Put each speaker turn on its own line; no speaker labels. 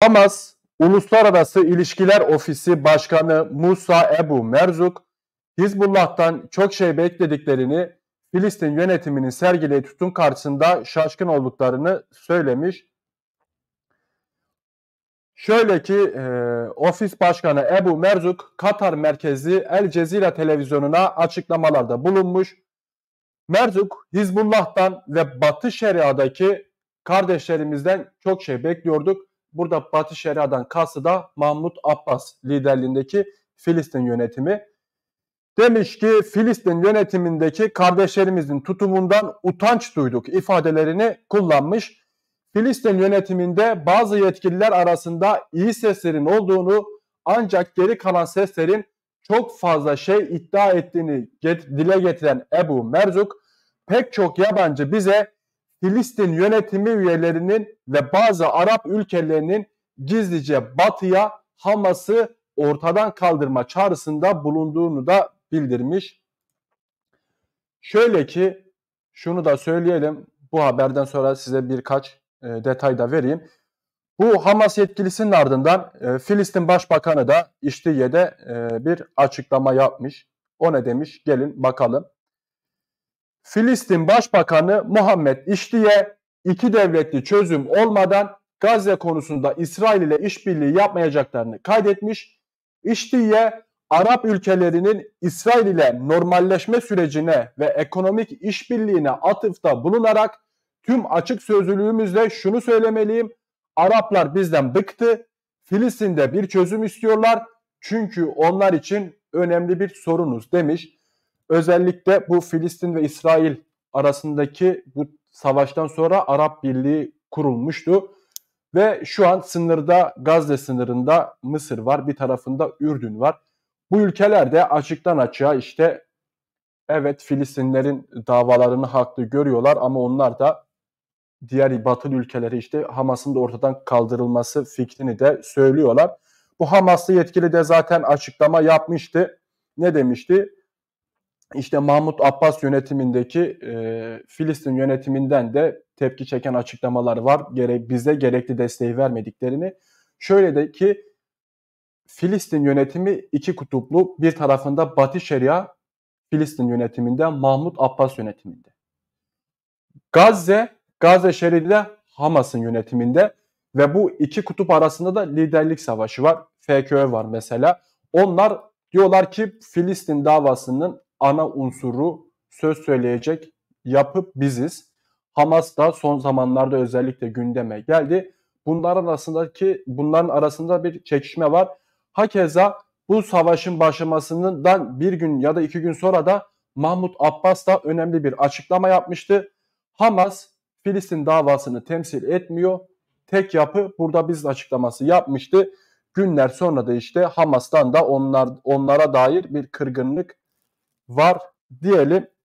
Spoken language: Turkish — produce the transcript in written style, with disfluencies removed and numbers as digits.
Hamas Uluslararası İlişkiler Ofisi Başkanı Musa Ebu Merzuk, Hizbullah'tan çok şey beklediklerini, Filistin yönetiminin sergilediği tutum karşısında şaşkın olduklarını söylemiş. Şöyle ki ofis başkanı Ebu Merzuk, Katar merkezli El Cezire televizyonuna açıklamalarda bulunmuş. Merzuk, Hizbullah'tan ve Batı Şeria'daki kardeşlerimizden çok şey bekliyorduk. Burada Batı Şeria'dan kastı da Mahmut Abbas liderliğindeki Filistin yönetimi. Demiş ki Filistin yönetimindeki kardeşlerimizin tutumundan utanç duyduk ifadelerini kullanmış. Filistin yönetiminde bazı yetkililer arasında iyi seslerin olduğunu, ancak geri kalan seslerin çok fazla şey iddia ettiğini dile getiren Ebu Merzuk, pek çok yabancı bize Filistin yönetimi üyelerinin ve bazı Arap ülkelerinin gizlice Batı'ya Hamas'ı ortadan kaldırma çağrısında bulunduğunu da bildirmiş. Şöyle ki şunu da söyleyelim, bu haberden sonra size birkaç detay da vereyim. Bu Hamas yetkilisinin ardından Filistin Başbakanı da İştiye'de bir açıklama yapmış. O ne demiş? Gelin bakalım. Filistin Başbakanı Muhammed İştiye, iki devletli çözüm olmadan Gazze konusunda İsrail ile işbirliği yapmayacaklarını kaydetmiş. İştiye, Arap ülkelerinin İsrail ile normalleşme sürecine ve ekonomik işbirliğine atıfta bulunarak tüm açık sözlülüğümüzle şunu söylemeliyim: Araplar bizden bıktı. Filistin'de bir çözüm istiyorlar. Çünkü onlar için önemli bir sorunuz demiş. Özellikle bu Filistin ve İsrail arasındaki bu savaştan sonra Arap Birliği kurulmuştu. Ve şu an sınırda, Gazze sınırında Mısır var, bir tarafında Ürdün var. Bu ülkeler de açıktan açığa işte evet Filistinlerin davalarını haklı görüyorlar ama onlar da diğer batılı ülkeleri işte Hamas'ın da ortadan kaldırılması fikrini de söylüyorlar. Bu Hamaslı yetkili de zaten açıklama yapmıştı. Ne demişti? İşte Mahmut Abbas yönetimindeki Filistin yönetiminden de tepki çeken açıklamalar var. Bize gerekli desteği vermediklerini. Şöyle de ki Filistin yönetimi iki kutuplu. Bir tarafında Batı Şeria, Filistin yönetiminde, Mahmut Abbas yönetiminde. Gazze Şeria'da Hamas'ın yönetiminde ve bu iki kutup arasında da liderlik savaşı var. FKÖ var mesela. Onlar diyorlar ki Filistin davasının ana unsuru, söz söyleyecek yapı biziz. Hamas da son zamanlarda özellikle gündeme geldi. Bunların arasında bir çekişme var. Hakeza bu savaşın başlamasından bir gün ya da 2 gün sonra da Mahmut Abbas da önemli bir açıklama yapmıştı. Hamas Filistin davasını temsil etmiyor. Tek yapı burada biz açıklaması yapmıştı. Günler sonra da işte Hamas'tan da onlara dair bir kırgınlık var diyelim.